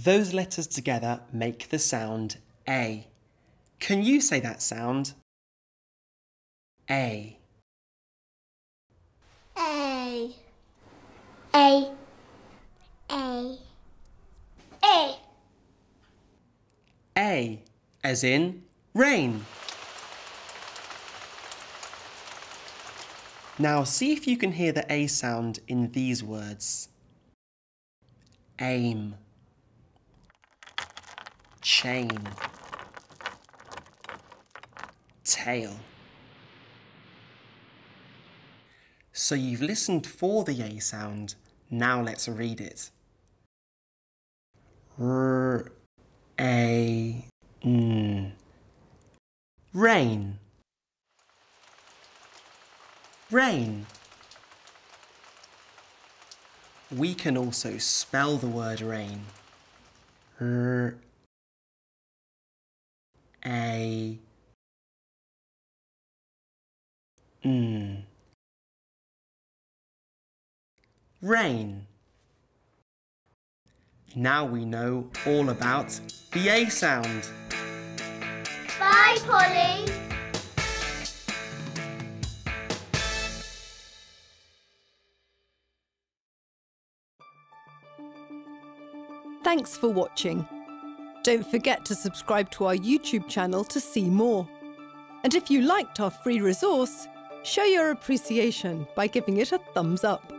Those letters together make the sound A. Can you say that sound? A. A. A. A. A. A, as in rain. Now see if you can hear the A sound in these words. Aim, chain, tail. So you've listened for the A sound, now let's read it. R, A, N. Rain. Rain. We can also spell the word rain. R, A, N. Rain. Now we know all about the A sound. Bye, Polly. Thanks for watching. Don't forget to subscribe to our YouTube channel to see more. And if you liked our free resource, show your appreciation by giving it a thumbs up.